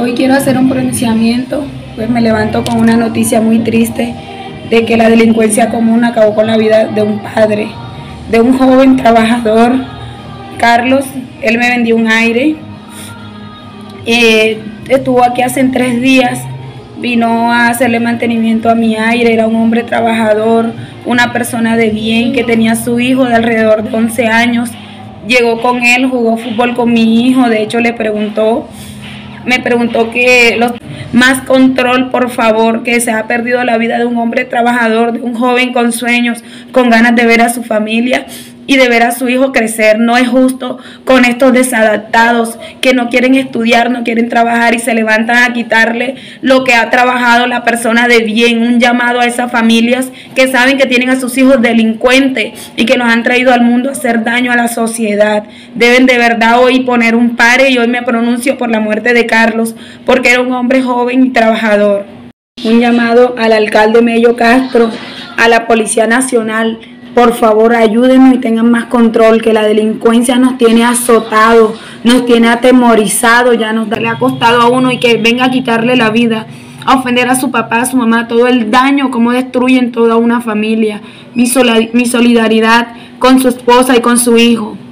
Hoy quiero hacer un pronunciamiento, pues me levanto con una noticia muy triste de que la delincuencia común acabó con la vida de un padre, de un joven trabajador, Carlos. Él me vendió un aire, estuvo aquí hace 3 días, vino a hacerle mantenimiento a mi aire, era un hombre trabajador, una persona de bien que tenía a su hijo de alrededor de 11 años, llegó con él, jugó fútbol con mi hijo, de hecho me preguntó que más control, por favor, que se ha perdido la vida de un hombre trabajador, de un joven con sueños, con ganas de ver a su familia y de ver a su hijo crecer. No es justo con estos desadaptados que no quieren estudiar, no quieren trabajar y se levantan a quitarle lo que ha trabajado la persona de bien. Un llamado a esas familias que saben que tienen a sus hijos delincuentes y que los han traído al mundo a hacer daño a la sociedad. Deben de verdad hoy poner un pare, y hoy me pronuncio por la muerte de Carlos, porque era un hombre joven y trabajador. Un llamado al alcalde Mello Castro, a la Policía Nacional. Por favor, ayúdenos y tengan más control, que la delincuencia nos tiene azotados, nos tiene atemorizados, ya le ha costado a uno, y que venga a quitarle la vida, a ofender a su papá, a su mamá, todo el daño, cómo destruyen toda una familia. Mi solidaridad con su esposa y con su hijo.